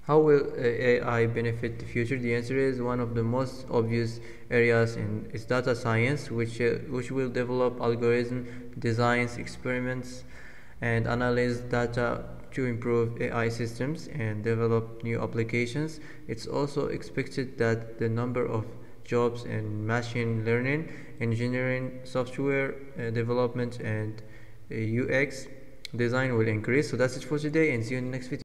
How will AI benefit the future? The answer is one of the most obvious areas is data science, which will develop algorithm designs, experiments, and analyze data to improve AI systems and develop new applications. It's also expected that the number of jobs in machine learning, engineering, software development, and UX design will increase. So that's it for today, and see you in the next video.